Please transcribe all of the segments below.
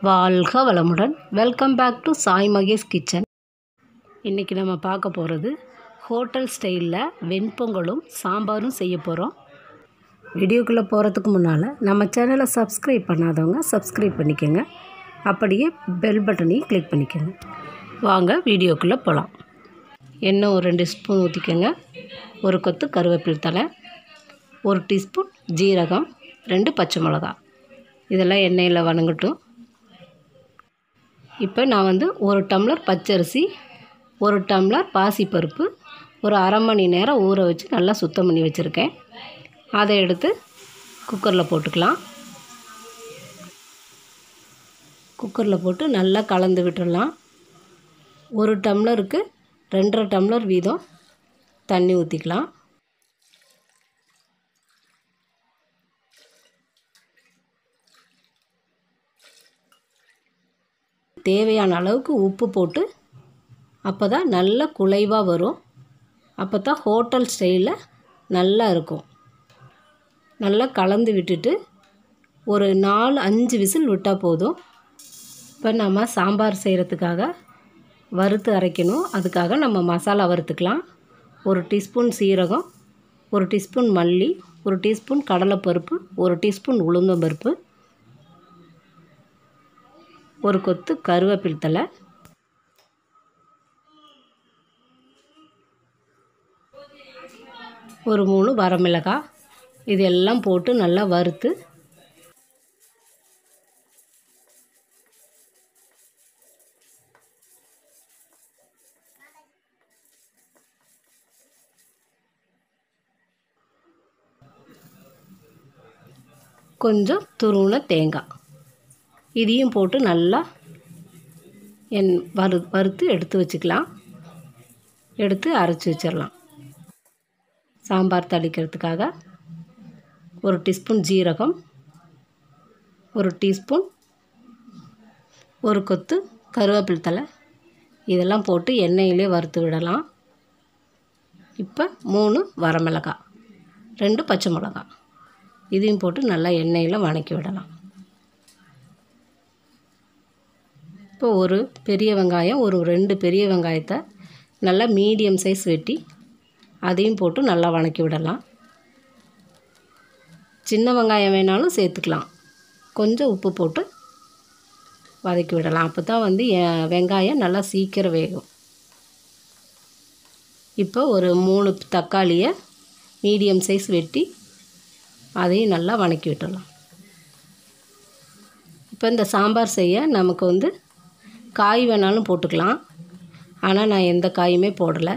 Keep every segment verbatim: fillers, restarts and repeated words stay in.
வாழ்க வளமுடன். Welcome back to Sai Mahesh kitchen. இன்றைக்கி நம்ம பார்க்க போகிறது ஹோட்டல் ஸ்டைலில் வெண்பொங்கலும் சாம்பாரும் செய்ய போகிறோம். வீடியோக்குள்ளே போகிறதுக்கு முன்னால் நம்ம சேனலை சப்ஸ்கிரைப் பண்ணாதவங்க சப்ஸ்கிரைப் பண்ணிக்கோங்க. அப்படியே பெல் பட்டனையும் கிளிக் பண்ணிக்கோங்க. வாங்க வீடியோக்குள்ளே போகலாம். எண்ணெய் ஒரு ரெண்டு ஸ்பூன் ஊற்றிக்கோங்க. ஒரு கொத்து கருவேப்பிலை தழை, ஒரு டீஸ்பூன் ஜீரகம், ரெண்டு பச்சை மிளகா, இதெல்லாம் எண்ணெயில் வணங்கட்டும். இப்போ நான் வந்து ஒரு டம்ளர் பச்சரிசி, ஒரு டம்ளர் பாசிப்பருப்பு ஒரு அரை மணி நேரம் ஊற வச்சு நல்லா சுத்தம் பண்ணி வச்சுருக்கேன். அதை எடுத்து குக்கரில் போட்டுக்கலாம். குக்கரில் போட்டு நல்லா கலந்து விட்டுடலாம். ஒரு டம்ளருக்கு ரெண்டரை டம்ளர் வீதம் தண்ணி ஊற்றிக்கலாம். தேவையான அளவுக்கு உப்பு போட்டு அப்போ தான் நல்ல குழைவாக வரும். அப்போ தான் ஹோட்டல் ஸ்டைலில் நல்லா இருக்கும். நல்லா கலந்து விட்டுட்டு ஒரு நாலு அஞ்சு விசில் விட்டால் போதும். இப்போ நம்ம சாம்பார் செய்கிறதுக்காக வறுத்து அரைக்கணும். அதுக்காக நம்ம மசாலா வறுத்துக்கலாம். ஒரு டீஸ்பூன் சீரகம், ஒரு டீஸ்பூன் மல்லி, ஒரு டீஸ்பூன் கடலைப்பருப்பு, ஒரு டீஸ்பூன் உளுந்தம்பருப்பு, ஒரு கொத்து கருவேப்பிலை தழை, ஒரு மூணு வரமிளகாய், இதெல்லாம் போட்டு நல்லா வறுத்து கொஞ்சம் துருவின தேங்காய் இதையும் போட்டு நல்லா என் வறு வறுத்து எடுத்து வச்சுக்கலாம். எடுத்து அரைச்சி வச்சிடலாம். சாம்பார் தாளிக்கிறதுக்காக ஒரு டீஸ்பூன் ஜீரகம், ஒரு டீஸ்பூன் ஒரு கொத்து கருவேப்பிலை தழை, இதெல்லாம் போட்டு எண்ணெயிலே வறுத்து விடலாம். இப்போ மூணு வரமிளகாய், ரெண்டு பச்சை மிளகாய், இதையும் போட்டு நல்லா எண்ணெயில் வதக்கி விடலாம். இப்போ ஒரு பெரிய வெங்காயம், ஒரு ரெண்டு பெரிய வெங்காயத்தை நல்லா மீடியம் சைஸ் வெட்டி அதையும் போட்டு நல்லா வதக்கி விடலாம். சின்ன வெங்காயம் வேணாலும் சேர்த்துக்கலாம். கொஞ்சம் உப்பு போட்டு வதக்கி விடலாம். அப்போ தான் வந்து வெங்காயம் நல்லா சீக்கிரம் வேகும். இப்போ ஒரு மூணு தக்காளியை மீடியம் சைஸ் வெட்டி அதையும் நல்லா வதக்கி விட்டுடலாம். இப்போ இந்த சாம்பார் செய்ய நமக்கு வந்து காய் வேணாலும் போட்டுக்கலாம். ஆனால் நான் எந்த காயுமே போடலை.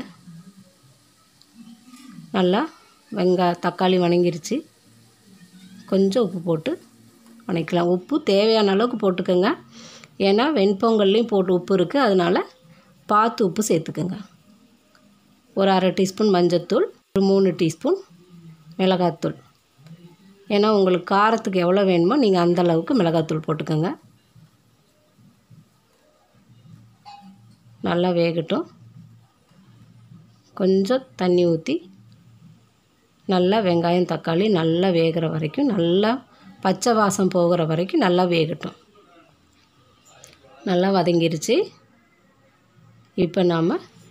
நல்லா வெங்காய தக்காளி வதங்கிருச்சு. கொஞ்சம் உப்பு போட்டு வதக்கலாம். உப்பு தேவையான அளவுக்கு போட்டுக்கோங்க. ஏன்னா வெண்பொங்கல்லையும் போட்டு உப்பு இருக்குது, அதனால் பார்த்து உப்பு சேர்த்துக்கோங்க. ஒரு அரை டீஸ்பூன் மஞ்சள்தூள், ஒரு மூணு டீஸ்பூன் மிளகாத்தூள். ஏன்னா உங்களுக்கு காரத்துக்கு எவ்வளோ வேணுமோ நீங்கள் அந்தளவுக்கு மிளகாத்தூள் போட்டுக்கோங்க. நல்லா வேகட்டும். கொஞ்சம் தண்ணி ஊற்றி நல்லா வெங்காயம் தக்காளி நல்லா வேகிற வரைக்கும், நல்லா பச்சை வாசம் போகிற வரைக்கும் நல்லா வேகட்டும். நல்லா வதங்கிருச்சு. இப்போ நாம்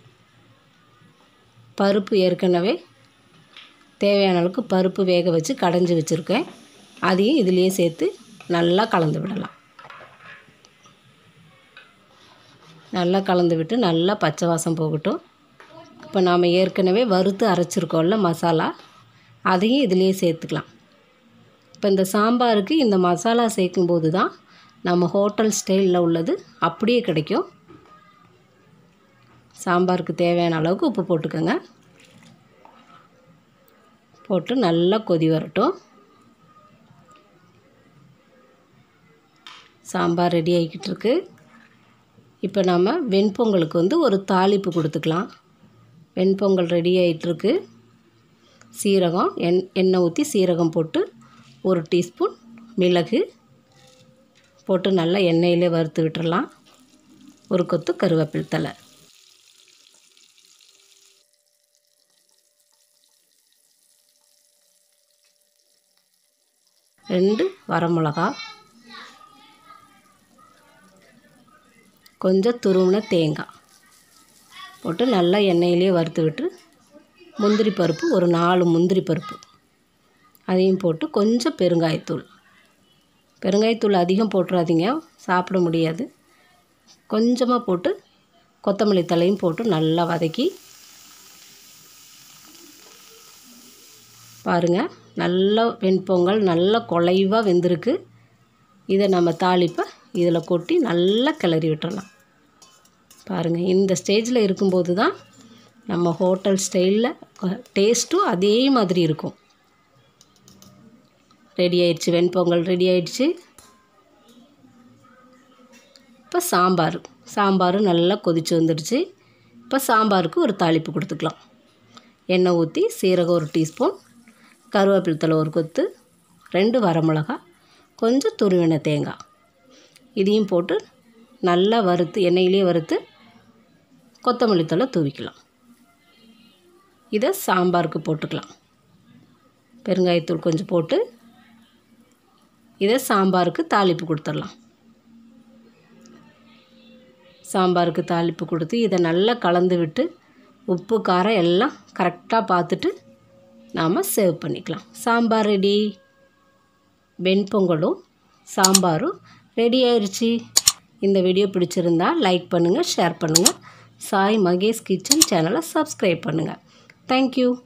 பருப்பு ஏற்கனவே தேவையான அளவுக்கு பருப்பு வேக வச்சு கடைஞ்சி வச்சுருக்கேன். அதையும் இதிலையே சேர்த்து நல்லா கலந்து விடலாம். நல்லா கலந்து விட்டு நல்லா பச்சை வாசம் போகட்டும். இப்போ நாம் ஏற்கனவே வறுத்து அரைச்சிருக்கோம்ல மசாலா, அதையும் இதிலையே சேர்த்துக்கலாம். இப்போ இந்த சாம்பாருக்கு இந்த மசாலா சேர்க்கும்போது தான் நம்ம ஹோட்டல் ஸ்டைலில் உள்ளது அப்படியே கிடைக்கும். சாம்பாருக்கு தேவையான அளவுக்கு உப்பு போட்டுக்கோங்க. போட்டு நல்லா கொதி வரட்டும். சாம்பார் ரெடி ஆகிக்கிட்டு இருக்கு. இப்போ நம்ம வெண்பொங்கலுக்கு வந்து ஒரு தாளிப்பு கொடுத்துக்கலாம். வெண்பொங்கல் ரெடி ஆகிட்டுருக்கு. சீரகம் எண் எண்ணெய் ஊற்றி சீரகம் போட்டு ஒரு டீஸ்பூன் மிளகு போட்டு நல்லா எண்ணெயிலே வறுத்து விட்டுறலாம். ஒரு கொத்து கருவேப்பிலை தழை, ரெண்டு வரமிளகா, கொஞ்சம் துருவின தேங்காய் போட்டு நல்லா எண்ணெயிலே வறுத்து விட்டு முந்திரி பருப்பு ஒரு நாலு முந்திரி பருப்பு அதையும் போட்டு கொஞ்சம் பெருங்காயத்தூள் பெருங்காயத்தூள் அதிகம் போட்டுறாதீங்க, சாப்பிட முடியாது. கொஞ்சமாக போட்டு கொத்தமல்லி தழையும் போட்டு நல்லா வதக்கி பாருங்கள். நல்லா வெண்பொங்கல் நல்லா குழைவாக வெந்திருக்கு. இதை நம்ம தாளிப்பை இதில் கொட்டி நல்லா கிளறி விட்டுறலாம். பாருங்கள், இந்த ஸ்டேஜில் இருக்கும்போது தான் நம்ம ஹோட்டல் ஸ்டைலில் டேஸ்ட்டும் அதே மாதிரி இருக்கும். ரெடி ஆயிடுச்சு, வெண்பொங்கல் ரெடி ஆயிடுச்சு. இப்போ சாம்பார் சாம்பார் நல்லா கொதித்து வந்துடுச்சு. இப்போ சாம்பாருக்கு ஒரு தாளிப்பு கொடுத்துக்கலாம். எண்ணெய் ஊற்றி சீரகம் ஒரு டீஸ்பூன், கருவேப்பிலை தழை ஒரு கொத்து, ரெண்டு வரமிளகா, கொஞ்சம் துருவின தேங்காய் இதையும் போட்டு நல்லா வறுத்து எண்ணெயிலே வறுத்து கொத்தமல்லி தழை தூவிக்கலாம். இதை சாம்பாருக்கு போட்டுக்கலாம். பெருங்காயத்தூள் கொஞ்சம் போட்டு இதை சாம்பாருக்கு தாளிப்பு கொடுத்துடலாம். சாம்பாருக்கு தாளிப்பு கொடுத்து இதை நல்லா கலந்து விட்டு உப்பு காரம் எல்லாம் கரெக்டாக பார்த்துட்டு நாம் சர்வ் பண்ணிக்கலாம். சாம்பார் ரெடி. வெண்பொங்கலும் சாம்பாரும் ரெடி ஆயிடுச்சு. இந்த வீடியோ பிடிச்சிருந்தா லைக் பண்ணுங்கள், ஷேர் பண்ணுங்கள். சாய் மகேஷ் கிச்சன் சேனலை சப்ஸ்கிரைப் பண்ணுங்கள். தேங்க்யூ.